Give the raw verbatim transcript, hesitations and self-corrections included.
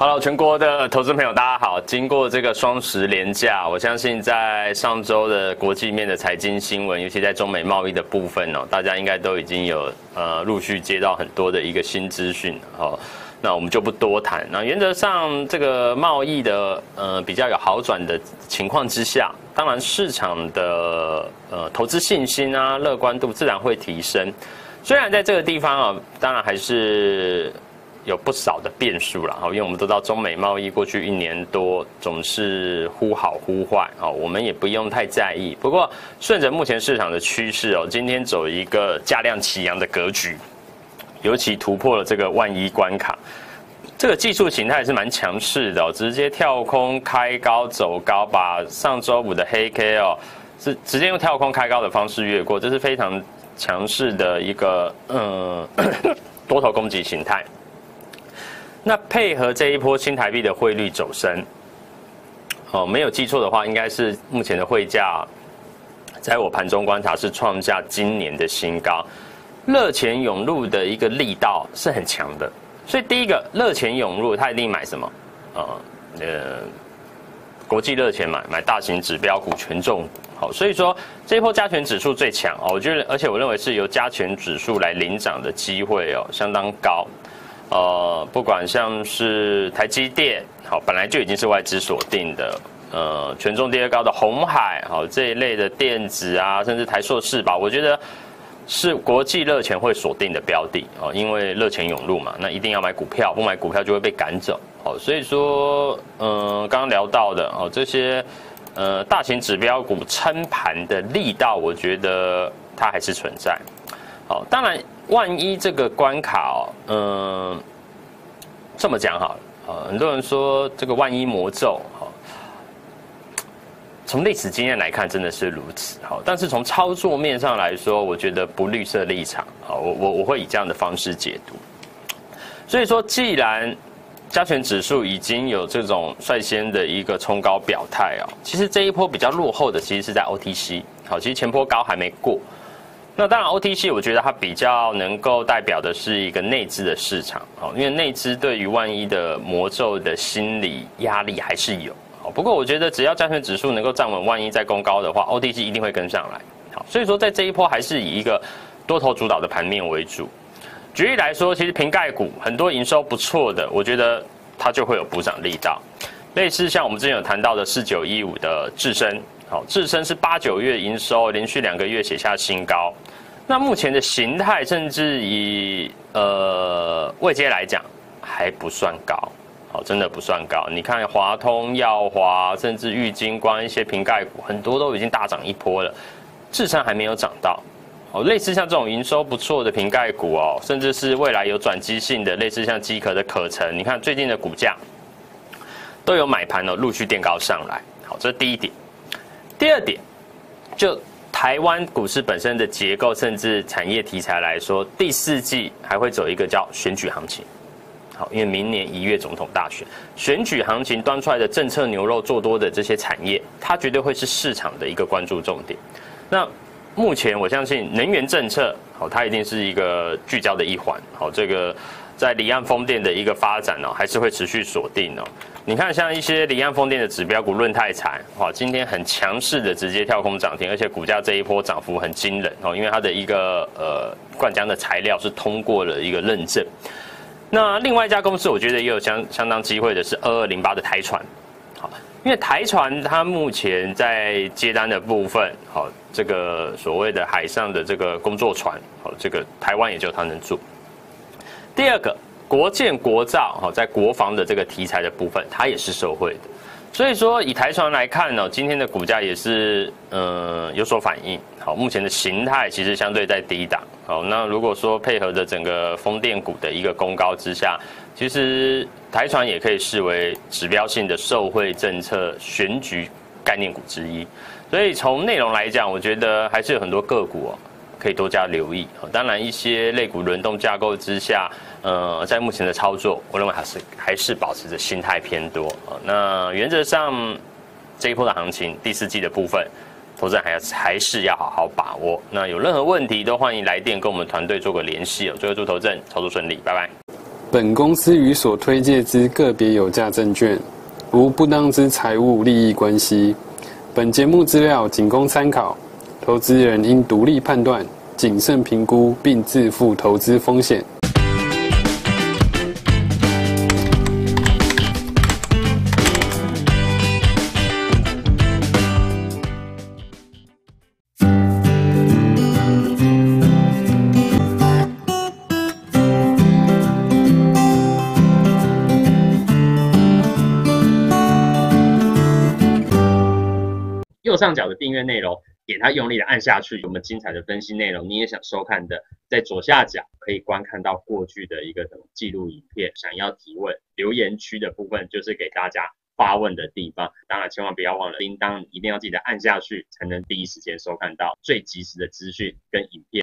Hello， 全国的投资朋友，大家好。经过这个双十连假，我相信在上周的国际面的财经新闻，尤其在中美贸易的部分哦，大家应该都已经有呃陆续接到很多的一个新资讯哦。那我们就不多谈。那原则上，这个贸易的呃比较有好转的情况之下，当然市场的呃投资信心啊、乐观度自然会提升。虽然在这个地方啊，当然还是有不少的变数啦，因为我们都知道中美贸易过去一年多总是忽好忽坏，我们也不用太在意。不过顺着目前市场的趋势哦，今天走一个价量齐扬的格局，尤其突破了这个万一关卡，这个技术形态是蛮强势的哦，直接跳空开高走高，把上周五的黑 K 哦是直接用跳空开高的方式越过，这是非常强势的一个嗯多头攻击形态。那配合这一波新台币的汇率走升，哦，没有记错的话，应该是目前的汇价，在我盘中观察是创下今年的新高，热钱涌入的一个力道是很强的，所以第一个热钱涌入，他一定买什么？呃呃，国际热钱买买大型指标股、权重股，好，所以说这一波加权指数最强哦，我觉得，而且我认为是由加权指数来领涨的机会哦，相当高。呃，不管像是台积电，好，本来就已经是外资锁定的，呃，权重第二高的鸿海，好，这一类的电子啊，甚至台硕、世宝，我觉得是国际热钱会锁定的标的哦，因为热钱涌入嘛，那一定要买股票，不买股票就会被赶走，哦，所以说，嗯，刚刚聊到的哦，这些呃大型指标股撑盘的力道，我觉得它还是存在，好，当然。万一这个关卡哦，嗯，这么讲好了，呃，很多人说这个万一魔咒，哈，从历史经验来看，真的是如此，好，但是从操作面上来说，我觉得不绿色立场，好，我我我会以这样的方式解读。所以说，既然加权指数已经有这种率先的一个冲高表态哦，其实这一波比较落后的，其实是在 O T C， 好，其实前波高还没过。那当然 ，O T C 我觉得它比较能够代表的是一个内资的市场，好，因为内资对于万一的魔咒的心理压力还是有，好，不过我觉得只要加权指数能够站稳，万一再攻高的话 ，O T C 一定会跟上来，好，所以说在这一波还是以一个多头主导的盘面为主。举例来说，其实瓶盖股很多营收不错的，我觉得它就会有补涨力道，类似像我们之前有谈到的四九一五的智伸。好，智伸是八九月营收连续两个月写下新高，那目前的形态甚至以呃位阶来讲还不算高，好，真的不算高。你看华通、耀华，甚至玉晶光一些瓶盖股，很多都已经大涨一波了，智伸还没有涨到。哦，类似像这种营收不错的瓶盖股哦，甚至是未来有转机性的，类似像机壳的可成，你看最近的股价都有买盘哦，陆续垫高上来。好，这是第一点。第二点，就台湾股市本身的结构，甚至产业题材来说，第四季还会走一个叫选举行情。好，因为明年一月总统大选，选举行情端出来的政策牛肉做多的这些产业，它绝对会是市场的一个关注重点。那目前我相信能源政策，好，它一定是一个聚焦的一环。好，这个在离岸风电的一个发展哦，还是会持续锁定哦。你看，像一些离岸风电的指标股，润泰材，哇，今天很强势的直接跳空涨停，而且股价这一波涨幅很惊人哦，因为它的一个呃灌浆的材料是通过了一个认证。那另外一家公司，我觉得也有相相当机会的是二二零八的台船，好，因为台船它目前在接单的部分，好，这个所谓的海上的这个工作船，好，这个台湾也就它能做。第二个。国建国造，好，在国防的这个题材的部分，它也是受惠的。所以说，以台船来看呢，今天的股价也是呃有所反应。好，目前的形态其实相对在低档。好，那如果说配合着整个风电股的一个攻高之下，其实台船也可以视为指标性的受惠政策选举概念股之一。所以从内容来讲，我觉得还是有很多个股哦。可以多加留意。当然，一些类股轮动架构之下，呃，在目前的操作，我认为还是还是保持着心态偏多。那原则上，这一波的行情，第四季的部分，投资人还还是要好好把握。那有任何问题都欢迎来电跟我们团队做个联系哦。最后祝投资人操作顺利，拜拜。 本公司与所推介之个别有价证券无不当之财务利益关系。本节目资料仅供参考，投资人应独立判断、谨慎评估，并自负投资风险。 右上角的订阅内容，给它用力的按下去。有我们精彩的分析内容，你也想收看的，在左下角可以观看到过去的一个记录影片。想要提问，留言区的部分就是给大家发问的地方。当然，千万不要忘了铃铛，一定要记得按下去，才能第一时间收看到最及时的资讯跟影片。